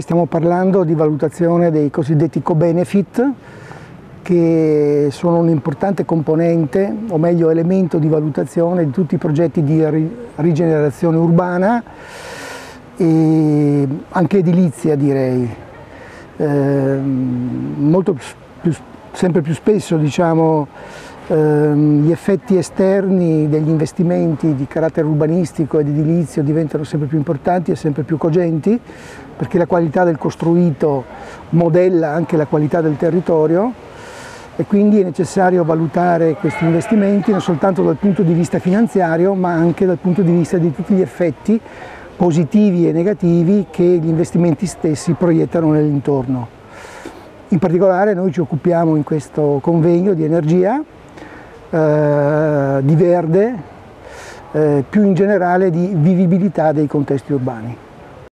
Stiamo parlando di valutazione dei cosiddetti co-benefit, che sono un importante componente, o meglio elemento di valutazione di tutti i progetti di rigenerazione urbana e anche edilizia, direi. Sempre più spesso, diciamo, gli effetti esterni degli investimenti di carattere urbanistico ed edilizio diventano sempre più importanti e sempre più cogenti, perché la qualità del costruito modella anche la qualità del territorio e quindi è necessario valutare questi investimenti non soltanto dal punto di vista finanziario, ma anche dal punto di vista di tutti gli effetti positivi e negativi che gli investimenti stessi proiettano nell'intorno. In particolare noi ci occupiamo in questo convegno di energia, di verde, più in generale di vivibilità dei contesti urbani.